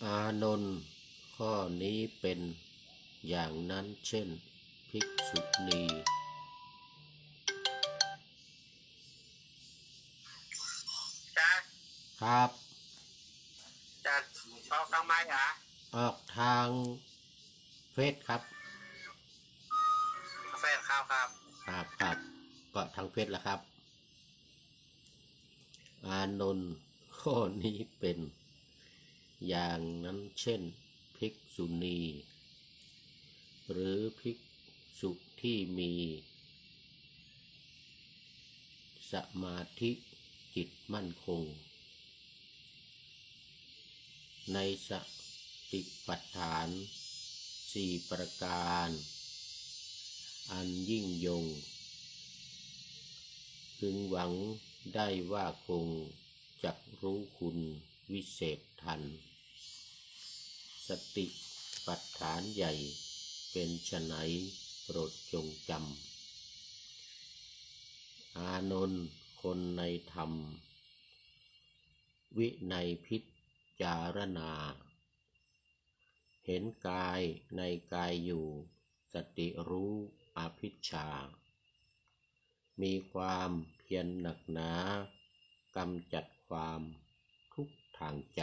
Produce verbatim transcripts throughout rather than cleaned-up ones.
อานนท์ข้อนี้เป็นอย่างนั้นเช่นภิกษุณีจ้าครับจะออกทางไม้เหรอออกทางเฟซครับกาแฟข้าวครับครับครับก็ทางเฟซแหละครับอานนท์ข้อนี้เป็นอย่างนั้นเช่นภิกษุณีหรือภิกษุที่มีสมาธิจิตมั่นคงในสติปัฏฐานสี่ประการอันยิ่งยงพึงหวังได้ว่าคงจักรู้คุณวิเศษทันสติปัฏฐานใหญ่เป็นไฉนโปรดจงจำอานนท์คนในธรรมวินัยพิจารณาเห็นกายในกายอยู่สติรู้อภิชฌามีความเพียรหนักหนากำจัดความทุกข์ทางใจ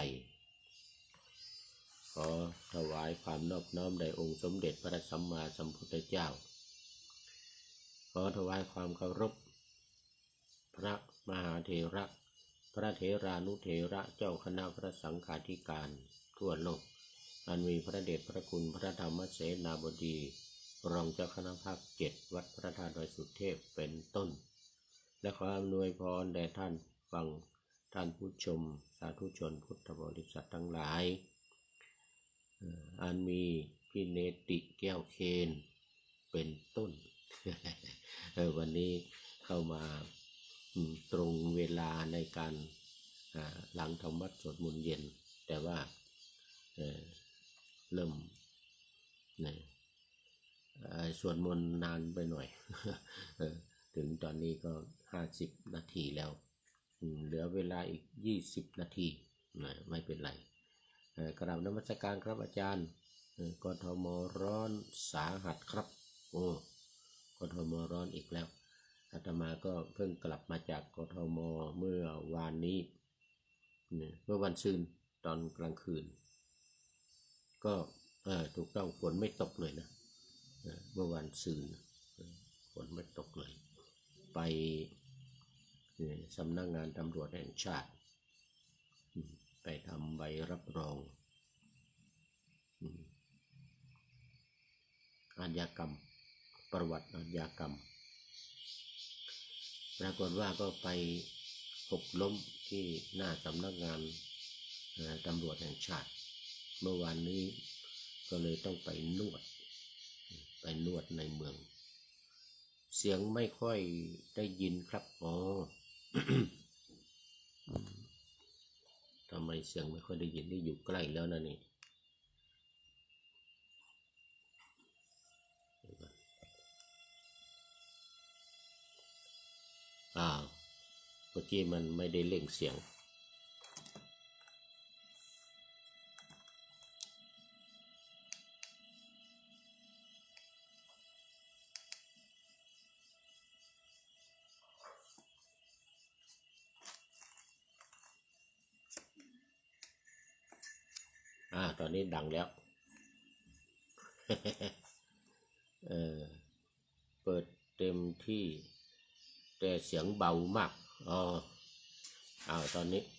ขอถวายความนอบน้อมแด่องค์สมเด็จพระสัมมาสัมพุทธเจ้าขอถวายความเคารพพระมหาเถระพระเถรานุเถระเจ้าคณะพระสังฆาธิการทั่วโลกอันมีพระเดชพระคุณพระธรรมเสนาบดีรองเจ้าคณะภาคเจ็ดวัดพระธาตุดอยสุเทพเป็นต้นและขออำนวยพรแด่ท่านฟังท่านผู้ชมสาธุชนพุทธบริษัททั้งหลายอันมีพี่เนติแก้วเคนเป็นต้น วันนี้เข้ามาตรงเวลาในการหลังธรรมวัดสวดมนต์เย็นแต่ว่า เ, เริ่มสวดมนต์นานไปหน่อย ถึงตอนนี้ก็ห้าสิบนาทีแล้วเหลือเวลาอีกยี่สิบนาทีไม่เป็นไรกราบนมัสการครับอาจารย์กทมร้อนสาหัสครับโอ้กทมร้อนอีกแล้วอาตมาก็เพิ่งกลับมาจากกทมเมื่อวานนี้เมื่อวันซืนตอนกลางคืนก็ถูกต้องฝนไม่ตกเลยนะเมื่อวันซืนฝนไม่ตกเลยไปสำนักงานตำรวจแห่งชาติไปทำใบรับรองอาชญากรรมประวัติอาชญากรรมปรากฏว่าก็ไปหกล้มที่หน้าสำนักงานตำรวจแห่งชาติเมื่อวานนี้ก็เลยต้องไปนวดไปนวดในเมืองเสียงไม่ค่อยได้ยินครับอ๋อ ทำไมเสียงไม่ค่อยได้ยินนี่อยู่ใกล้แล้วนะนี่อ้าวเมื่อกี้มันไม่ได้เร่งเสียงอ่าตอนนี้ดังแล้ว เออเปิดเต็มที่แต่เสียงเบามากอ๋ออ้าวตอนนี้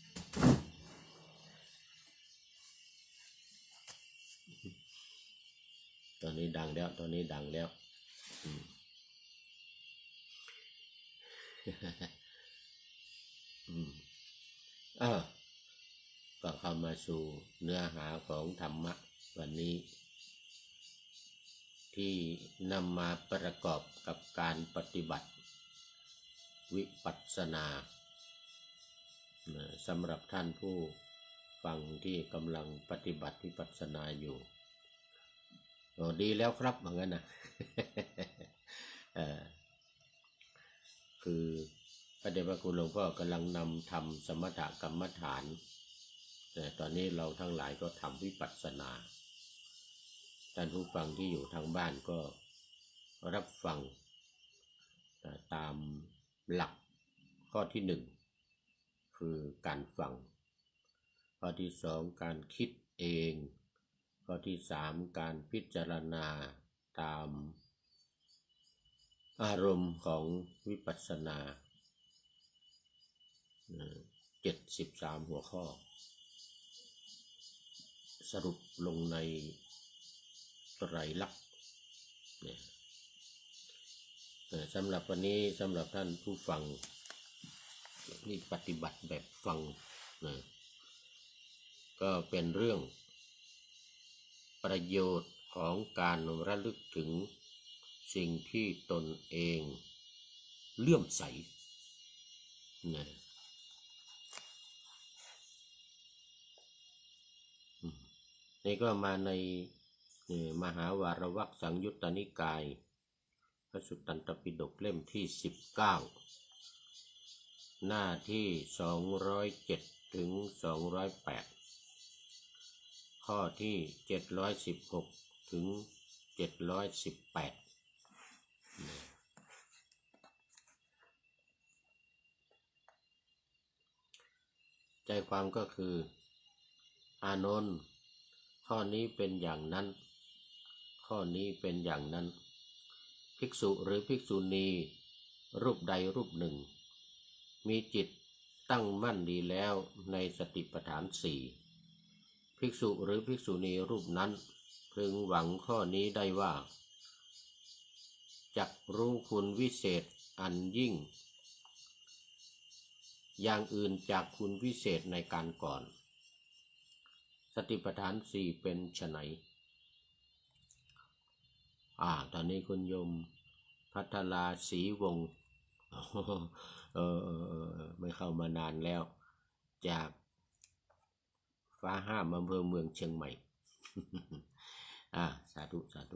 ตอนนี้ดังแล้วตอนนี้ดังแล้วอืม อืมเออก็เข้ามาสู่เนื้อหาของธรรมะวันนี้ที่นำมาประกอบกับการปฏิบัติวิปัสสนาสำหรับท่านผู้ฟังที่กำลังปฏิบัติวิปัสสนาอยู่โอ้ดีแล้วครับเหมือนกันนะ คือพระเดชพระคุณหลวงพ่อกำลังนำทำสมถกรรมฐานแต่ตอนนี้เราทั้งหลายก็ทำวิปัสสนาท่านผู้ฟังที่อยู่ทางบ้านก็รับฟังตามหลักข้อที่หนึ่งคือการฟังข้อที่สองการคิดเองข้อที่สามการพิจารณาตามอารมณ์ของวิปัสสนาเจ็ดสิบสามหัวข้อสรุปลงในไตรลักษณ์เนี่ยสำหรับวันนี้สำหรับท่านผู้ฟังนี่ปฏิบัติแบบฟังนะก็เป็นเรื่องประโยชน์ของการระลึกถึงสิ่งที่ตนเองเลื่อมใสนะนี่ก็มาในมหาวารวรรคสังยุตตนิกายพระสุตตันตปิฎกเล่มที่สิบเก้าหน้าที่สองร้อยเจ็ดถึงสองร้อยแปดข้อที่เจ็ดร้อยสิบหกถึงเจ็ดร้อยสิบแปดใจความก็คืออานนท์ข้อนี้เป็นอย่างนั้นข้อนี้เป็นอย่างนั้นภิกษุหรือภิกษุณีรูปใดรูปหนึ่งมีจิตตั้งมั่นดีแล้วในสติปัฏฐานสี่ภิกษุหรือภิกษุณีรูปนั้นพึงหวังข้อนี้ได้ว่าจักรู้คุณวิเศษอันยิ่งอย่างอื่นจากคุณวิเศษในการก่อนสติปัฏฐานสี่เป็นไฉนอ่าตอนนี้คุณโยมพัทลาศรีวงศ์เออเออไม่เข้ามานานแล้วจากฟ้าห้ามอำเภอเมืองเชียงใหม่ อ่าสาธุสาธุ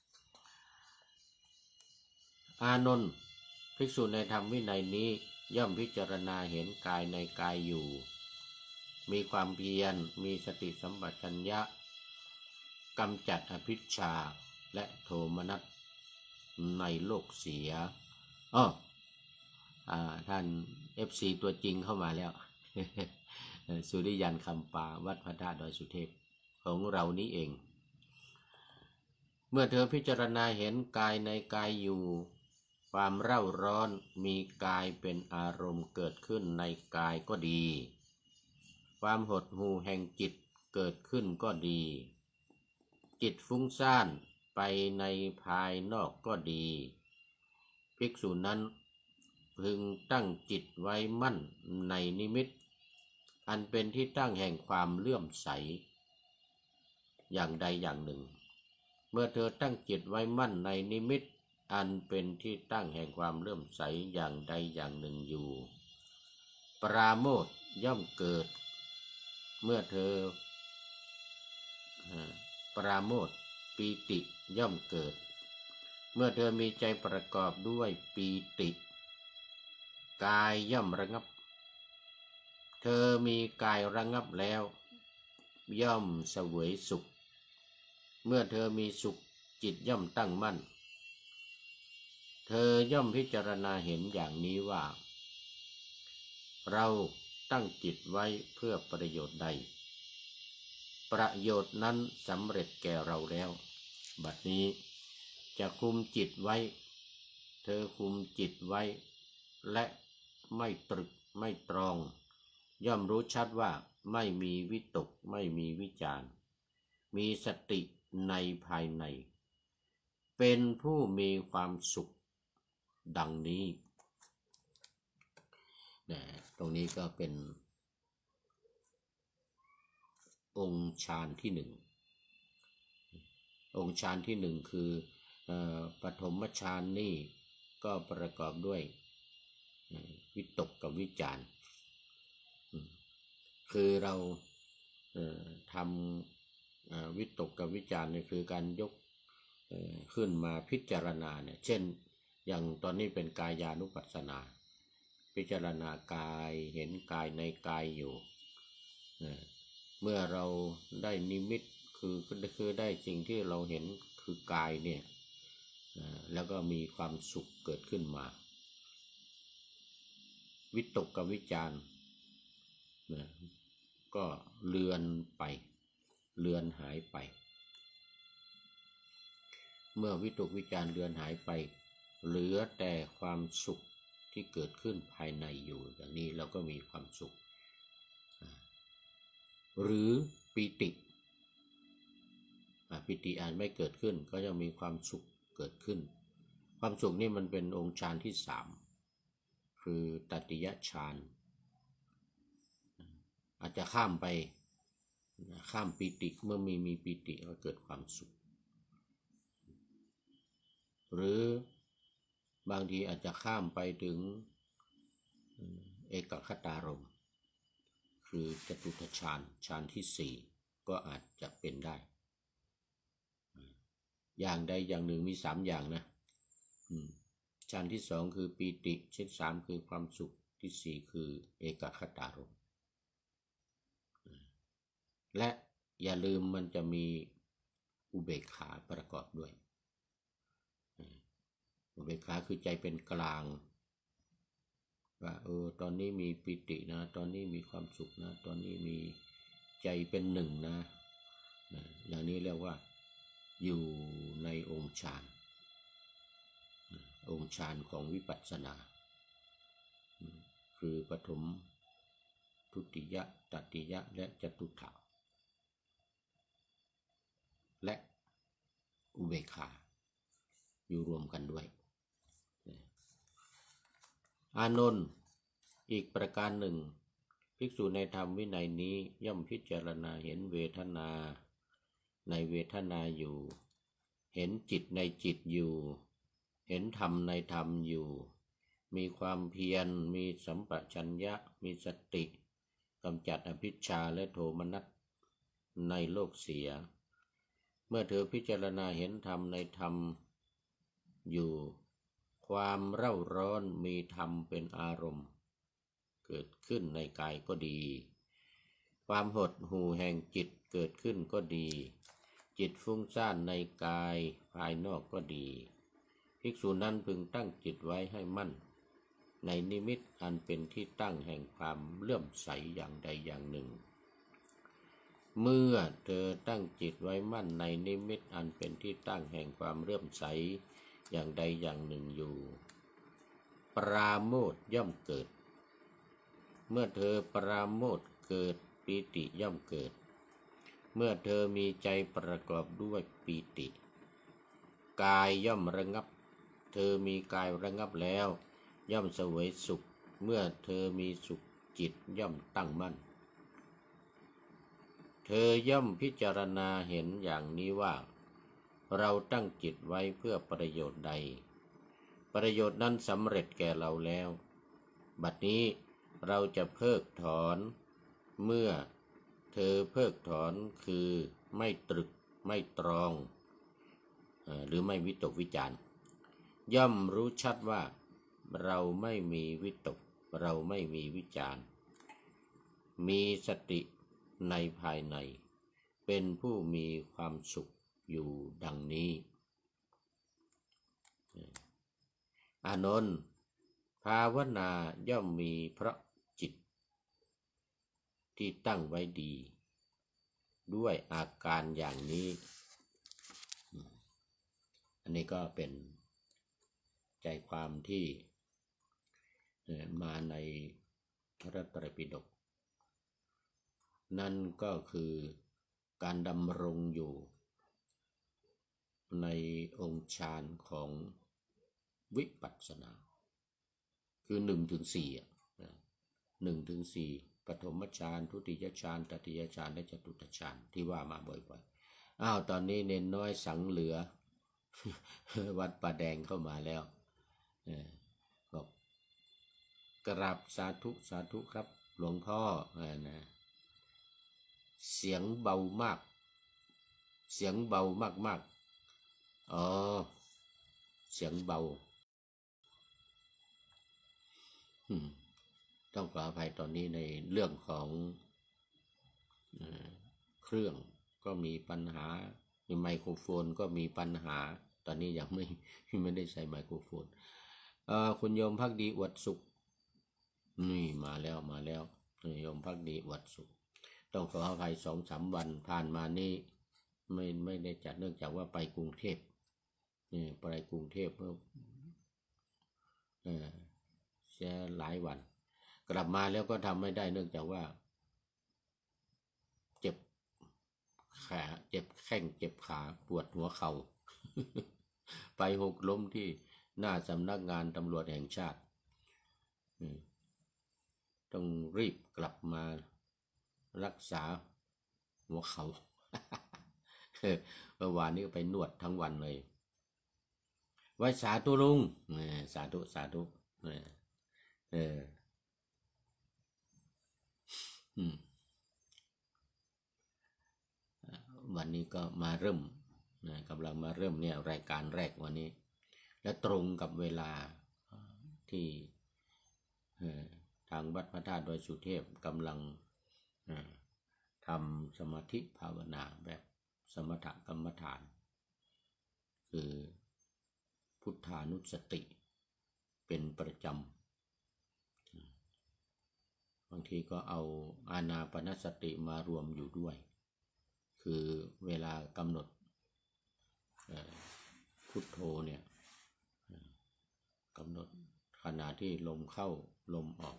อานนท์ภิกษุในธรรมวินัยนี้ย่อมพิจารณาเห็นกายในกายอยู่มีความเพียรมีสติสัมปชัญญะกำจัดอภิชฌาและโทมนัสในโลกเสียอ้ออ่าท่าน เอฟ ซี ตัวจริงเข้ามาแล้ว สุริยันคำปาวัดพระธาตุดอยสุเทพของเรานี้เองเมื่อเธอพิจารณาเห็นกายในกายอยู่ความเร่าร้อนมีกายเป็นอารมณ์เกิดขึ้นในกายก็ดีความหดหู่แห่งจิตเกิดขึ้นก็ดีจิตฟุ้งซ่านไปในภายนอกก็ดีภิกษุนั้นพึงตั้งจิตไว้มั่นในนิมิตอันเป็นที่ตั้งแห่งความเลื่อมใสอย่างใดอย่างหนึ่งเมื่อเธอตั้งจิตไว้มั่นในนิมิตอันเป็นที่ตั้งแห่งความเลื่อมใสอย่างใดอย่างหนึ่งอยู่ปราโมทย์ย่อมเกิดเมื่อเธอปราโมทย์ปีติย่อมเกิดเมื่อเธอมีใจประกอบด้วยปีติกายย่อมระงับเธอมีกายระงับแล้วย่อมเสวยสุขเมื่อเธอมีสุขจิตย่อมตั้งมั่นเธอย่อมพิจารณาเห็นอย่างนี้ว่าเราตั้งจิตไว้เพื่อประโยชน์ใดประโยชน์นั้นสำเร็จแก่เราแล้วบัดนี้จะคุมจิตไว้เธอคุมจิตไว้และไม่ตรึกไม่ตรองย่อมรู้ชัดว่าไม่มีวิตกไม่มีวิจารมีสติในภายในเป็นผู้มีความสุขดังนี้นะตรงนี้ก็เป็นองค์ฌานที่หนึ่งองค์ฌานที่หนึ่งคือปฐมฌานนี่ก็ประกอบด้วยวิตกกับวิจารคือเราทำวิตกกับวิจารเนี่ยคือการยกขึ้นมาพิจารณาเนี่ยเช่นอย่างตอนนี้เป็นกายานุปัสสนาพิจารณากายเห็นกายในกายอยู่เมื่อเราได้นิมิตคือคือได้สิ่งที่เราเห็นคือกายเนี่ยแล้วก็มีความสุขเกิดขึ้นมาวิตกกับวิจารณ์นะก็เลือนไปเลือนหายไปเมื่อวิตกวิจารณ์เลือนหายไปเหลือแต่ความสุขที่เกิดขึ้นภายในอยู่อย่างนี้เราก็มีความสุขหรือปิติปิติอาจไม่เกิดขึ้นก็ยังมีความสุขเกิดขึ้นความสุขนี่มันเป็นองค์ฌานที่สามคือตติยฌานอาจจะข้ามไปข้ามปิติเมื่อมีมีปิติก็เกิดความสุขหรือบางทีอาจจะข้ามไปถึงเอกคตารมณ์คือจตุตฌานฌานที่สี่ก็อาจจะเป็นได้อย่างใดอย่างหนึ่งมีสามอย่างนะฌานที่สองคือปีติฌานที่สามคือความสุขที่สี่คือเอกคตารมณ์และอย่าลืมมันจะมีอุเบกขาประกอบด้วยอุเบกขาคือใจเป็นกลางว่าเออตอนนี้มีปิตินะตอนนี้มีความสุขนะตอนนี้มีใจเป็นหนึ่งนะอย่างนี้เรียกว่าอยู่ในองค์ฌานองค์ฌานของวิปัสสนาคือปฐมทุติยตติยและจตุถะและอุเบกขาอยู่รวมกันด้วยอานนท์อีกประการหนึ่งภิกษุในธรรมวินัยนี้ย่อมพิจารณาเห็นเวทนาในเวทนาอยู่เห็นจิตในจิตอยู่เห็นธรรมในธรรมอยู่มีความเพียรมีสัมปชัญญะมีสติกำจัดอภิชฌาและโทมนัสในโลกเสียเมื่อเธอพิจารณาเห็นธรรมในธรรมอยู่ความเร่าร้อนมีธรรมเป็นอารมณ์เกิดขึ้นในกายก็ดีความหดหู่แห่งจิตเกิดขึ้นก็ดีจิตฟุ้งซ่านในกายภายนอกก็ดีภิกษุนั้นพึงตั้งจิตไว้ให้มั่นในนิมิตอันเป็นที่ตั้งแห่งความเลื่อมใสอย่างใดอย่างหนึ่งเมื่อเธอตั้งจิตไว้มั่นในนิมิตอันเป็นที่ตั้งแห่งความเลื่อมใสอย่างใดอย่างหนึ่งอยู่ปราโมทย์ย่อมเกิดเมื่อเธอปราโมทย์เกิดปีติย่อมเกิดเมื่อเธอมีใจประกอบด้วยปีติกายย่อมระงับเธอมีกายระงับแล้วย่อมเสวยสุขเมื่อเธอมีสุขจิตย่อมตั้งมั่นเธอย่อมพิจารณาเห็นอย่างนี้ว่าเราตั้งจิตไว้เพื่อประโยชน์ใดประโยชน์นั้นสำเร็จแก่เราแล้วบัดนี้เราจะเพิกถอนเมื่อเธอเพิกถอนคือไม่ตรึกไม่ตรองหรือไม่วิตกวิจารณ์ย่อมรู้ชัดว่าเราไม่มีวิตกเราไม่มีวิจารณ์มีสติในภายในเป็นผู้มีความสุขอยู่ดังนี้อานนท์ภาวนาย่อมมีเพราะจิตที่ตั้งไว้ดีด้วยอาการอย่างนี้อันนี้ก็เป็นใจความที่มาในพระไตรปิฎกนั่นก็คือการดำรงอยู่ในองค์ฌานของวิปัสสนาคือหนึ่งถึงสี่หนึ่งถึงสี่ปฐมฌานทุติยฌานตติยฌานและจตุตฌานที่ว่ามาบ่อยๆอ้าวตอนนี้เนนน้อยสังเหลือ วัดป่าแดงเข้ามาแล้วบอกกราบสาธุสาธุครับหลวงพ่อนะเสียงเบามากเสียงเบามากๆอ๋อเสียงเบาต้องขออภัยตอนนี้ในเรื่องของเครื่องก็มีปัญหาไมโครโฟนก็มีปัญหาตอนนี้ยังไม่ไม่ได้ใช้ไมโครโฟนคุณโยมภักดีอวดสุขนี่มาแล้วมาแล้วคุณโยมภักดีอวดสุขต้องขออภัยสองสามวันผ่านมานี่ไม่ไม่ได้จัดเนื่องจากว่าไปกรุงเทพนี่ไปกรุงเทพเมื่อเออเสียหลายวันกลับมาแล้วก็ทำไม่ได้เนื่องจากว่าเจ็บขาเจ็บแข้งเจ็บขาปวดหัวเข่า ไปหกล้มที่หน้าสำนักงานตำรวจแห่งชาติต้องรีบกลับมารักษาหัวเขา เมื่อวานนี้ก็ไปนวดทั้งวันเลยไว้สาธุลุงสาธุสาธุเออวันนี้ก็มาเริ่มนะกำลังมาเริ่มเนี่ยรายการแรกวันนี้และตรงกับเวลาที่ทางวัดพระธาตุดอยสุเทพกำลังทำสมาธิภาวนาแบบสมถกรรมฐานคือพุทธานุสติเป็นประจำบางทีก็เอาอานาปานสติมารวมอยู่ด้วยคือเวลากำหนดพุทโธเนี่ยกำหนดขณะที่ลมเข้าลมออก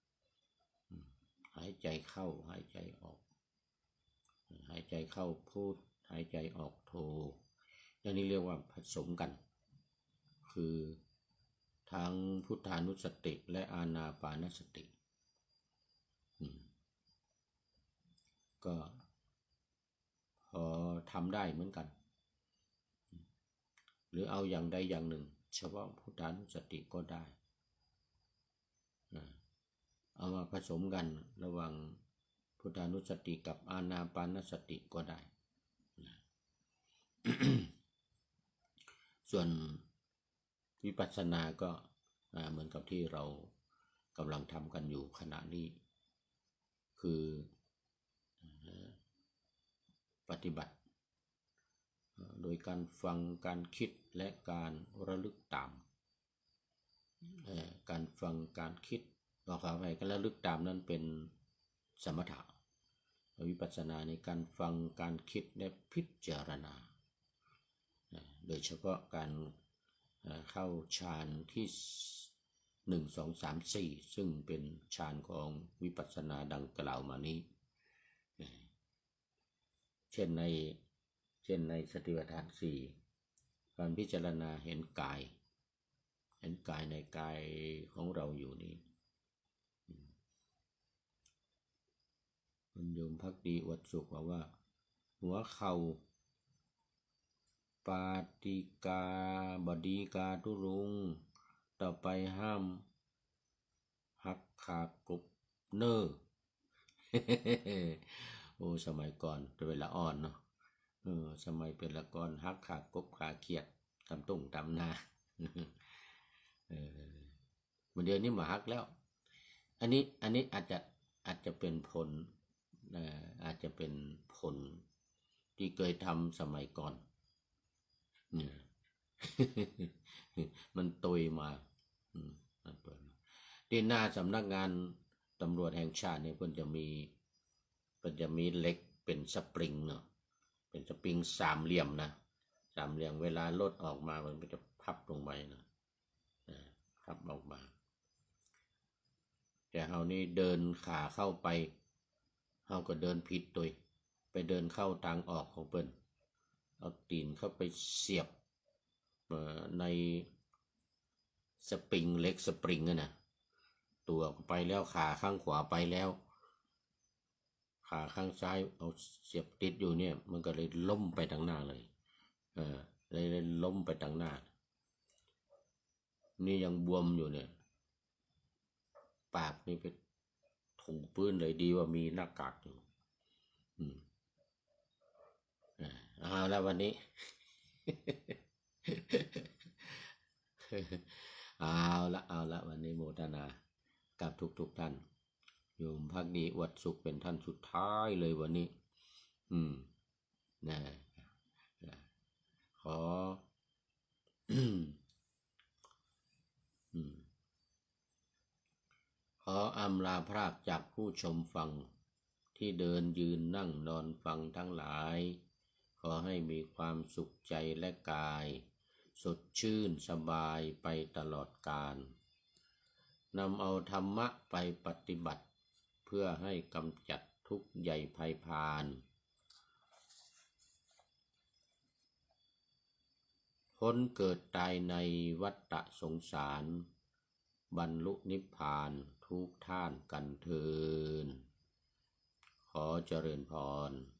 หายใจเข้าหายใจออกหายใจเข้าพุทหายใจออกโธอย่างนี้เรียกว่าผสมกันคือทั้งพุทธานุสติและอานาปานสติก็พอทำได้เหมือนกันหรือเอาอย่างใดอย่างหนึ่งเฉพาะพุทธานุสติก็ได้เอามาผสมกันระหว่างพุทธานุสติกับอานาปานสติก็ได้ ส่วนวิปัสสนาก็เหมือนกับที่เรากำลังทำกันอยู่ขณะนี้คือปฏิบัติโดยการฟังการคิดและการระลึกตามการฟังการคิดเราขอไปการระลึกตามนั้นเป็นสมถะวิปัสสนาในการฟังการคิดและพิจารณาโดยเฉพาะการเข้าฌานที่หนึ่งสองสามสี่ซึ่งเป็นฌานของวิปัสสนาดังกล่าวมานี้เช่นในเช่นในสติปัฏฐานสี่การพิจารณาเห็นกายเห็นกายในกายของเราอยู่นี้คุณโยมภักดีอวดสุขบอกว่าหัวเข่าปาติกาบดีกาทุรุงต่อไปห้ามหักขากบเนอ โอ้สมัยก่อนเป็นเวลาอ่อนเนาะเออสมัยเป็นละก่อนหักขากบขาเขียดทำตุ้งทำนาเออวันเดียวนี้มาหักแล้วอันนี้อันนี้อาจจะอาจจะเป็นผลอาจจะเป็นผลที่เคยทำสมัยก่อนเนี่ย มันตุยมาที่หน้าสำนักงานตำรวจแห่งชาติเนี่ยเพิ่นจะมีเพิ่นจะมีเหล็กเป็นสปริงเนาะเป็นสปริงสามเหลี่ยมนะสามเหลี่ยมเวลารถออกมามันก็จะพับลงไปนะพับออกมาแต่เฮานี่เดินขาเข้าไปเฮาก็เดินผิดตัวไปเดินเข้าทางออกของเพิ่นเอาตีนเข้าไปเสียบในสปริงเล็กสปริงนะตัวไปแล้วขาข้างขวาไปแล้วขาข้างซ้ายเอาเสียบติดอยู่เนี่ยมันก็เลยล้มไปทางหน้าเลยเออเลยล้มไปทางหน้านี่ยังบวมอยู่เนี่ยปากนี่ไปถุงปื้นเลยดีว่ามีหน้ากากอยู่อืมเอาแล้ววันนี้ เอาละเอาละวันนี้โมทนากับทุกๆท่านโยมพักดีอวดสุขเป็นท่านสุดท้ายเลยวันนี้อืมนะขอ อืมขออำลาพรากจากผู้ชมฟังที่เดินยืนนั่งนอนฟังทั้งหลายขอให้มีความสุขใจและกายสดชื่นสบายไปตลอดกาลนำเอาธรรมะไปปฏิบัติเพื่อให้กำจัดทุกข์ใหญ่ภัยพานพ้นเกิดตายในวัฏฏะสงสารบรรลุนิพพานทุกท่านกันเทอญขอเจริญพร